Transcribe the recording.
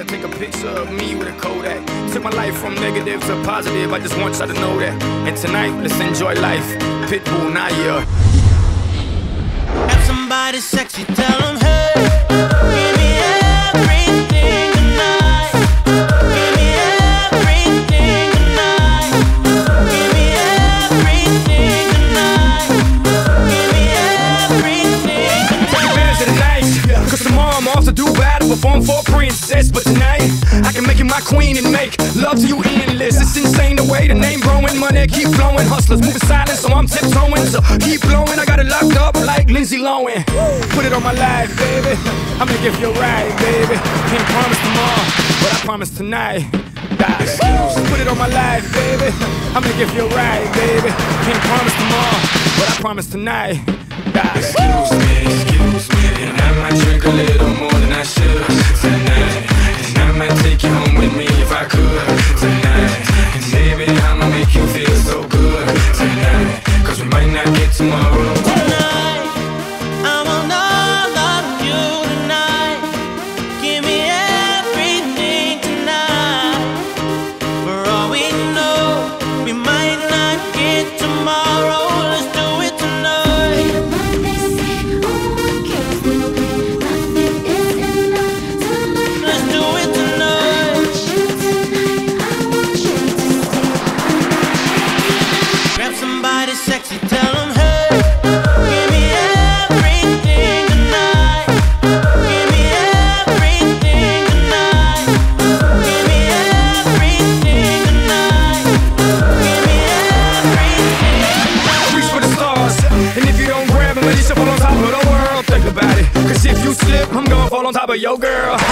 tryna take a picture of me with a Kodak. Took my life from negative to positive, I just want y'all to know that. And tonight, let's enjoy life. Pitbull, Naya. Have somebody sexy, tell them, hey, give me everything tonight. Give me everything tonight. Give me everything tonight. Give me everything tonight. Take advantage of the night, cause tomorrow I'm off to Dubai to perform for a princess. But tonight, I can make you my queen and make love to you endless. It's insane the way the name growing, money keep flowing. Hustlers moving silent, so I'm tiptoeing. So keep blowing, I got it locked up like Lindsay Lohan. Put it on my life, baby, I'm gonna give you a ride, baby. Can't promise tomorrow, but I promise tonight. Put it on my life, baby, I'm gonna give you a ride, baby. Can't promise tomorrow, but I promise tonight. Excuse me, and I might drink a little more than I should tonight. And I might take you home with me if I could tonight. And baby, I'ma make you feel so good tonight, cause we might not get tomorrow. Tonight, I want all of you tonight. Give me everything tonight. For all we know, we might not get tomorrow. Let's do it tonight. Let's do it tonight. Grab somebody sexy, tell them, hey, give me everything tonight. Give me everything tonight. Give me everything tonight. Give me everything. Reach for the stars, and if you don't grab them, at least you fall on top of the world. Think about it, cause if you slip, I'm gonna fall on top of your girl.